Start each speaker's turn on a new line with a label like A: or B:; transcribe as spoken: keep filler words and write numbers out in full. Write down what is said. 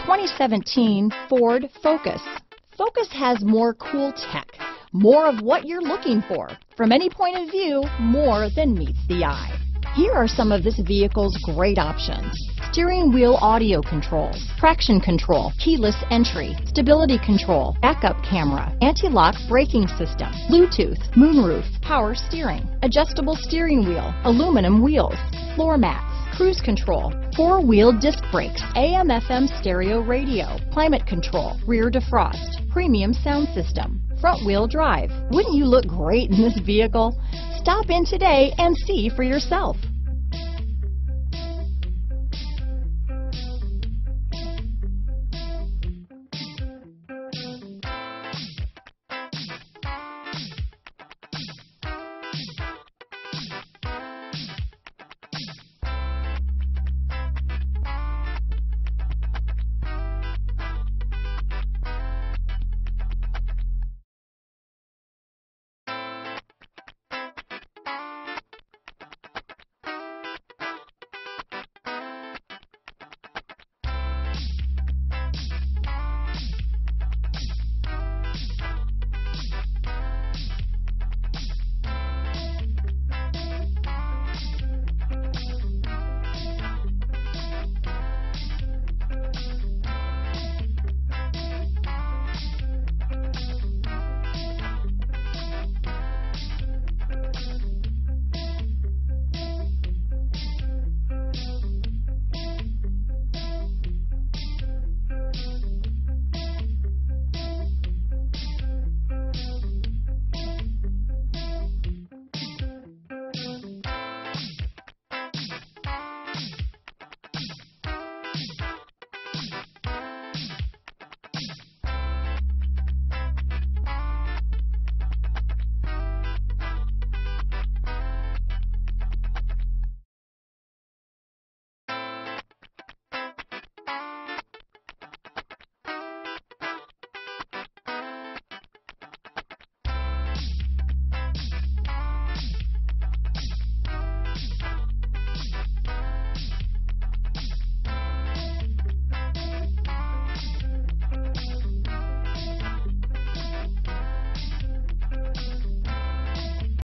A: twenty seventeen Ford Focus. Focus has more cool tech, more of what you're looking for. From any point of view, more than meets the eye. Here are some of this vehicle's great options: steering wheel audio controls, traction control, keyless entry, stability control, backup camera, anti-lock braking system, Bluetooth, moonroof, power steering, adjustable steering wheel, aluminum wheels, floor mats, cruise control, four-wheel disc brakes, A M F M stereo radio, climate control, rear defrost, premium sound system, front-wheel drive. Wouldn't you look great in this vehicle? Stop in today and see for yourself.